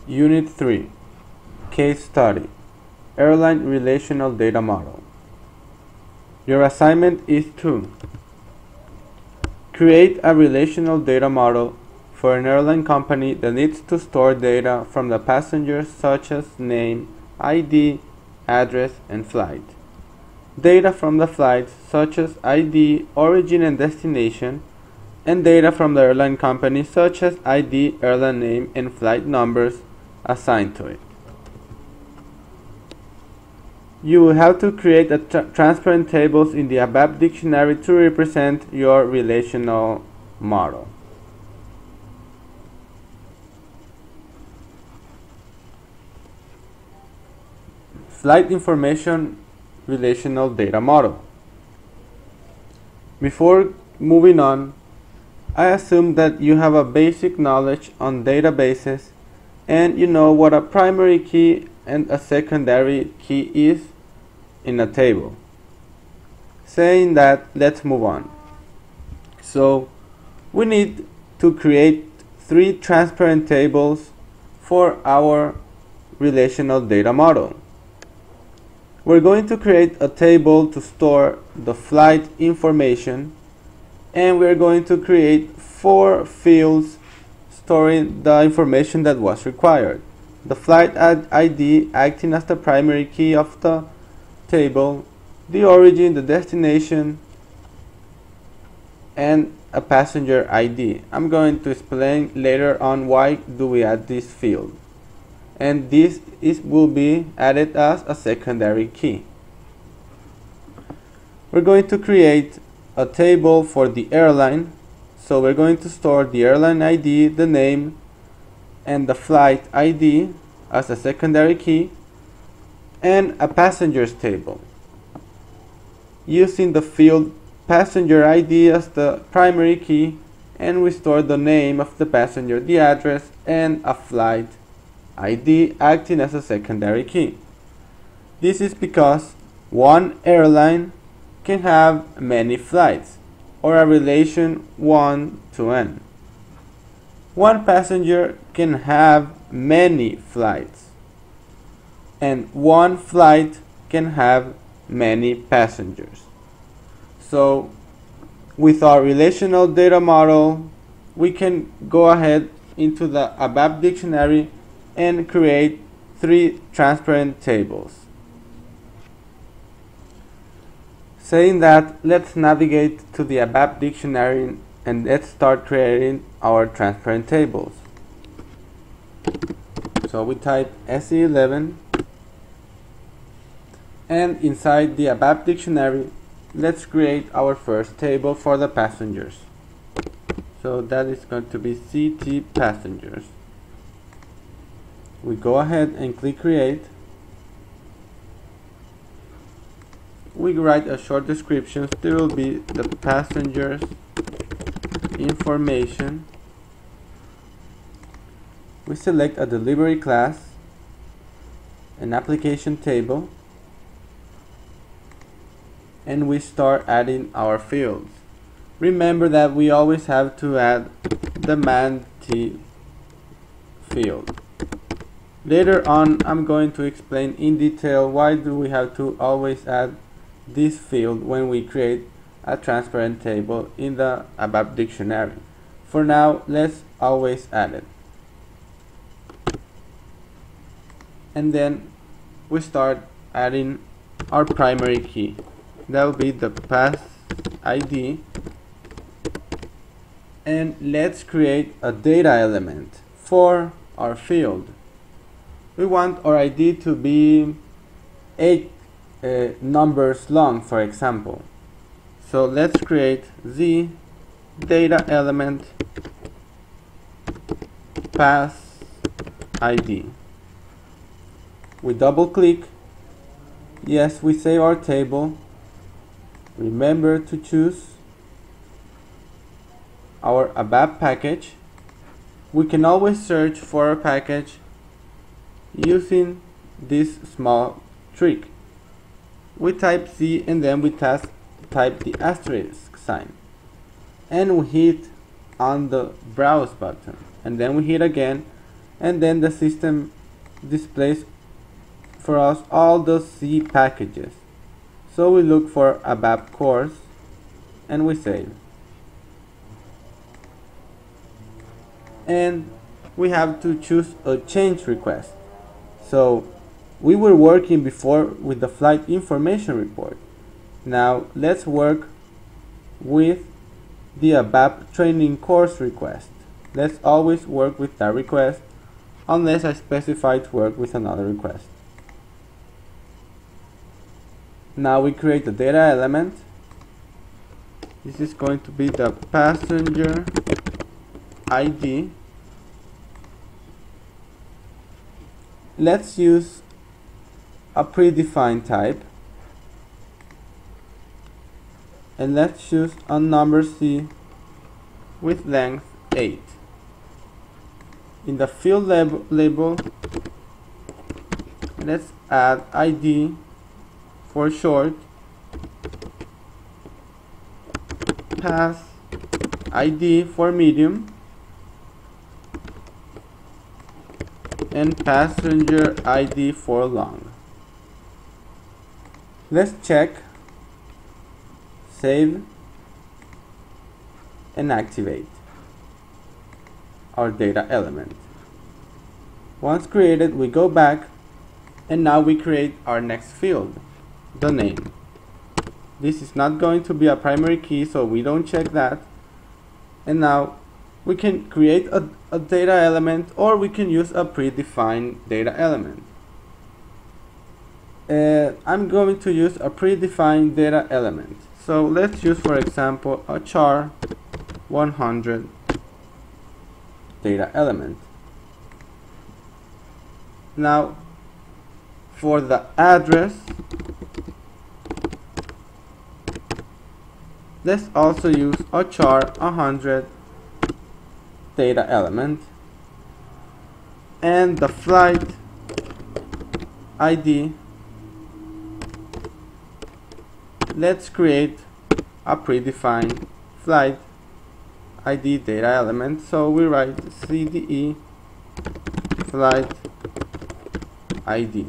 Unit 3, Case Study, Airline Relational Data Model. Your assignment is to create a relational data model for an airline company that needs to store data from the passengers such as name, ID, address, and flight. Data from the flights such as ID, origin and destination, and data from the airline company such as ID, airline name, and flight numbers assigned to it. You will have to create transparent tables in the ABAP dictionary to represent your relational model. Flight information relational data model. Before moving on, I assume that you have a basic knowledge on databases and you know what a primary key and a secondary key is in a table. Saying that, let's move on. So we need to create 3 transparent tables for our relational data model. We're going to create a table to store the flight information, and we're going to create 4 fields storing the information that was required. The flight ID acting as the primary key of the table, the origin, the destination, and a passenger ID. I'm going to explain later on why do we add this field. And this will be added as a secondary key. We're going to create a table for the airline. So we're going to store the airline ID, the name, and the flight ID as a secondary key, and a passengers table using the field passenger ID as the primary key, and we store the name of the passenger, the address, and a flight ID acting as a secondary key. This is because one airline can have many flights, or a relation 1 to n. One passenger can have many flights, and one flight can have many passengers. So with our relational data model, we can go ahead into the ABAP dictionary and create 3 transparent tables. Saying that, let's navigate to the ABAP dictionary and let's start creating our transparent tables. So we type SE11, and inside the ABAP dictionary, let's create our first table for the passengers. So that is going to be CT passengers. We go ahead and click create. We write a short description. There will be the passengers information. We select a delivery class, an application table, and we start adding our fields. Remember that we always have to add the man T field. Later on, I'm going to explain in detail why do we have to always add this field when we create a transparent table in the ABAP dictionary. For now, let's always add it. And then we start adding our primary key. That will be the pass ID. And let's create a data element for our field. We want our ID to be 8 numbers long, for example. So let's create the data element pass ID. We double click. Yes, we save our table. Remember to choose our ABAP package. We can always search for a package using this small trick. We type C and then we type the asterisk sign, and we hit on the browse button, and then we hit again and then the system displays for us all those C packages. So we look for ABAP course and we save. And we have to choose a change request. So we were working before with the flight information report. Now let's work with the ABAP training course request. Let's always work with that request unless I specify to work with another request. Now we create the data element. This is going to be the passenger ID. Let's use a predefined type, and let's choose a number C with length 8. In the field label, let's add ID for short, pass ID for medium, and passenger ID for long. Let's check, save, and activate our data element. Once created, we go back, and now we create our next field, the name. This is not going to be a primary key, so we don't check that. And now we can create a data element, or we can use a predefined data element. I'm going to use a predefined data element. So let's use, for example, a char 100 data element. Now for the address, let's also use a char 100 data element, and the flight ID, let's create a predefined flight ID data element. So we write CDE flight ID.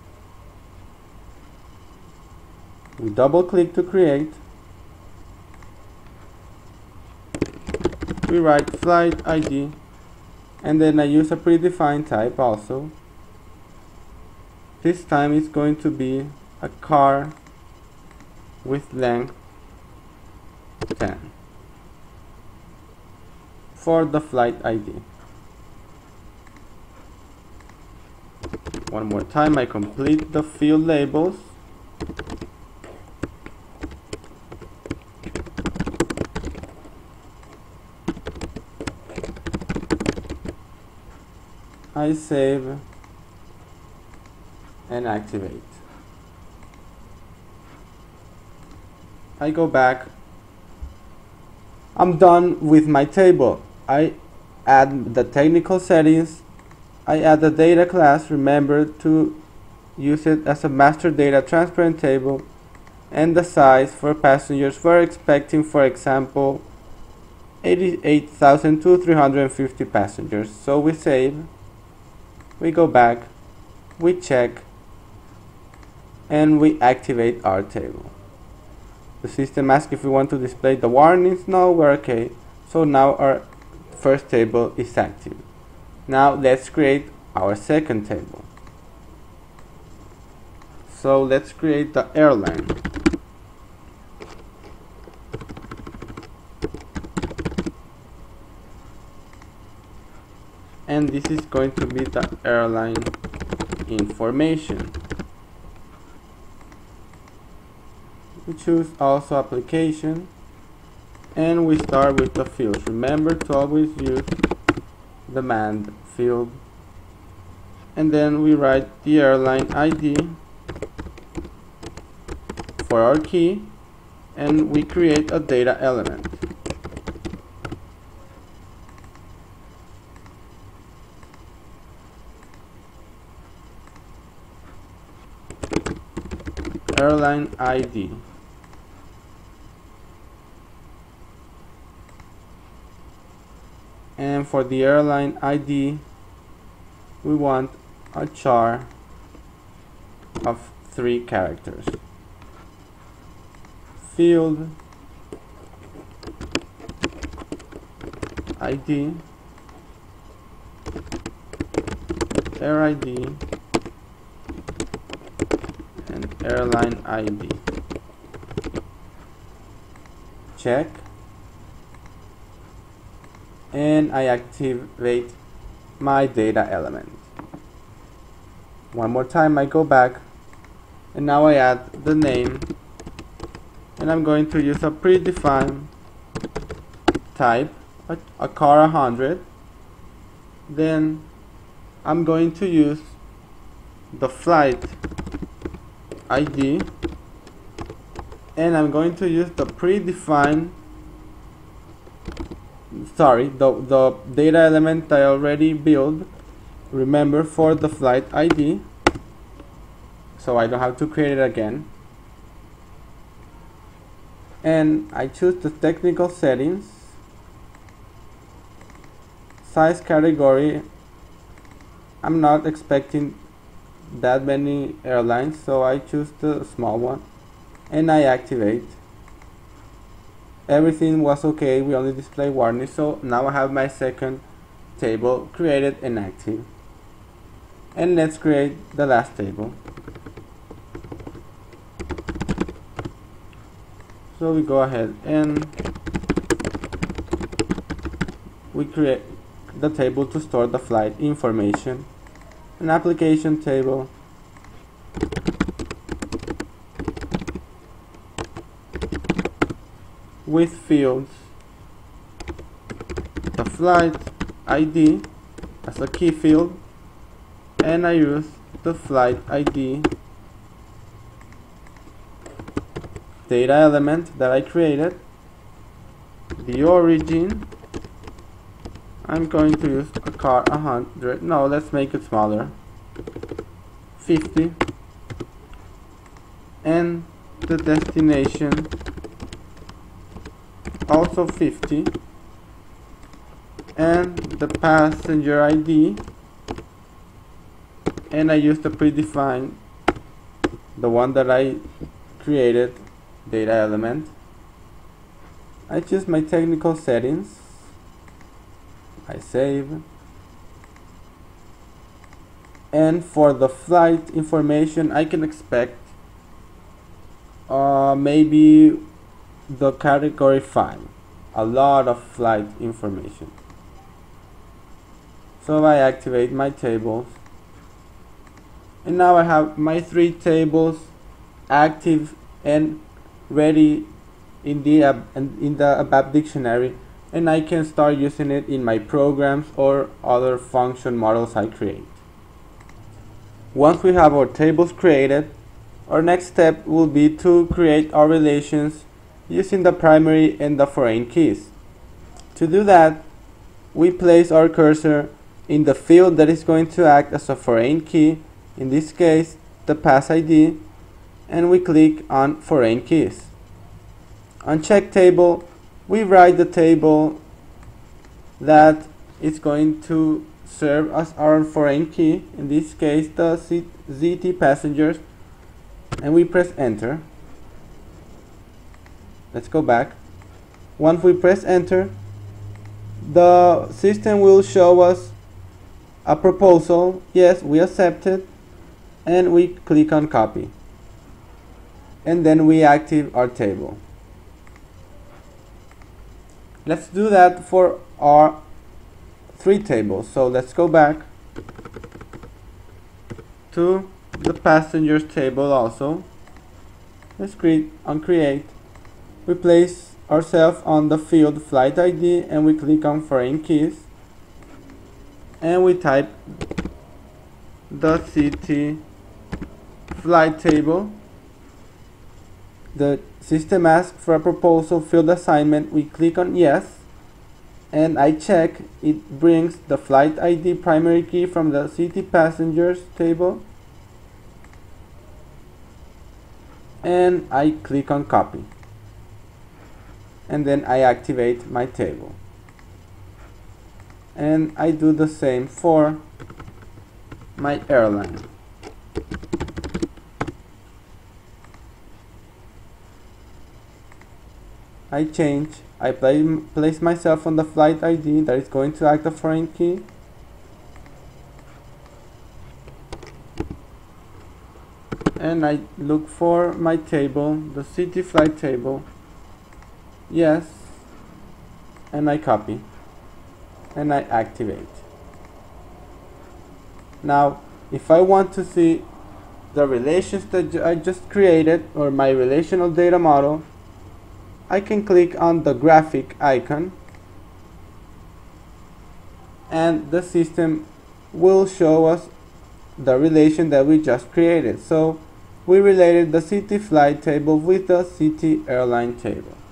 We double click to create. We write flight ID, and then I use a predefined type also. This time it's going to be a car with length 10 for the flight ID. One more time, I complete the field labels. I save and activate. I go back. I'm done with my table. I add the technical settings. I add the data class. Remember to use it as a master data transparent table, and the size for passengers. We're expecting, for example, 88,000 to 350 passengers. So we save. We go back, we check, and we activate our table. The system asks if we want to display the warnings. No, we're okay. So now our first table is active. Now let's create our second table. So let's create the airline. And this is going to be the airline information. We choose also application, and we start with the fields. Remember to always use the manned field, and then we write the airline ID for our key, and we create a data element. Airline ID. And for the airline ID, we want a char of 3 characters. Field ID, air ID, and airline ID. Check, and I activate my data element. One more time I go back, and now I add the name, and I'm going to use a predefined type, a car 100. Then I'm going to use the flight ID, and I'm going to use the predefined, the data element I already built, remember, for the flight ID, so I don't have to create it again. And I choose the technical settings, size category. I'm not expecting that many airlines, so I choose the small one, and I activate. Everything was okay, we only display warning, so now I have my second table created and active. And let's create the last table. So we go ahead and we create the table to store the flight information, an application table, with fields, the flight ID as a key field, and I use the flight ID data element that I created, the origin. I'm going to use a car 100. No, let's make it smaller, 50, and the destination also 50, and the passenger ID, and I use the predefined, the one that I created, data element. I choose my technical settings, I save, and for the flight information I can expect maybe the category 5, a lot of flight information. So I activate my tables, and now I have my 3 tables active and ready in the ABAP dictionary, and I can start using it in my programs or other function models I create. Once we have our tables created, our next step will be to create our relations using the primary and the foreign keys. To do that, we place our cursor in the field that is going to act as a foreign key, in this case the pass ID, and we click on foreign keys. On check table, we write the table that is going to serve as our foreign key, in this case the ZT passengers, and we press enter. Let's go back. Once we press enter, the system will show us a proposal. Yes, we accept it, and we click on copy, and then we activate our table. Let's do that for our 3 tables. So let's go back to the passengers table also. Let's click on create. We place ourselves on the field flight ID, and we click on foreign keys, and we type the CT flight table. The system asks for a proposal field assignment. We click on yes, and I check. It brings the flight ID primary key from the CT passengers table, and I click on copy, and then I activate my table, and I do the same for my airline. I place myself on the flight ID that is going to act a foreign key. And I look for my table, the city flight table. Yes. And I copy. And I activate. Now, if I want to see the relations that I just created, or my relational data model, I can click on the graphic icon and the system will show us the relation that we just created. So we related the city flight table with the city airline table.